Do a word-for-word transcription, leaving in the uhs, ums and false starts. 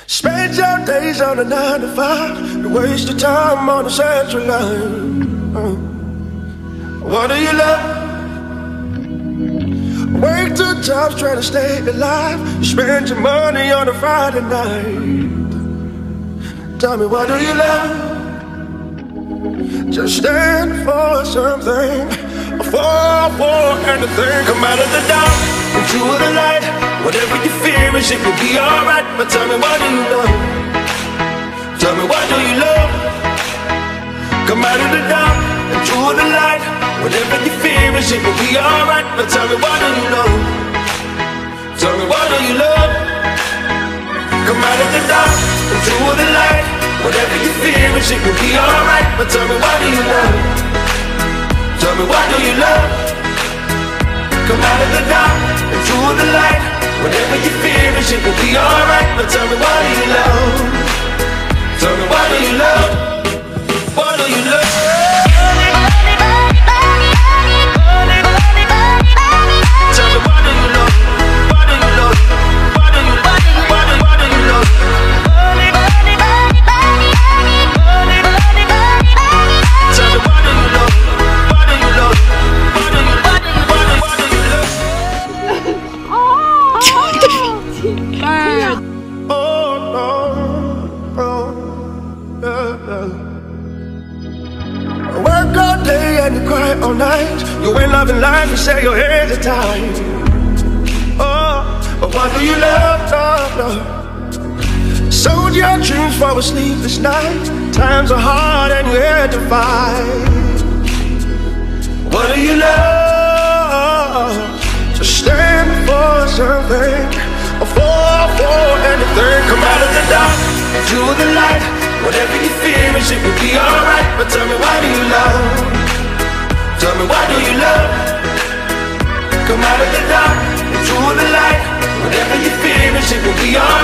Spend your days on a nine to five, to waste your time on the central line. uh. What do you love? Work two jobs trying to stay alive. You spend your money on a Friday night. Tell me, what do you love? Just stand for something, fall for anything. Come out of the dark, into the light. Whatever you fear is, it will be alright. But tell me, what do you love? Tell me, what do you love? Come out of the dark, into the light. Whatever you fear is, it will be alright. But tell me, what do you love? Tell me, what do you love? Come out of the dark, into the light. Whatever you fear is, it will be alright. But tell me, what do you love? Tell me, what do you love? Come out of the dark, into the light. Whatever you fear is, it will be alright. But tell me, what do you love? Tell me, what do you love? What do you love? Tell me, what do you love? What do you love? What do you love? What do, what do you love? Tell me, what do you love? What do you love? What do you, what do you, what do, what do you love? Oh, no, oh, yeah, yeah. I work all day and you cry all night. You ain't loving life, you say your hands are tied. Oh, but what do you love, love, love? Sold your dreams for a sleepless night. Times are hard and you had to fight. What do you love? Just stand for something, or fall for anything. Come out of the dark, into the light. Whatever you fear is, it will be alright. But tell me, why do you love? Tell me, why do you love? Come out of the dark, into the light. Whatever you fear is, it will be alright.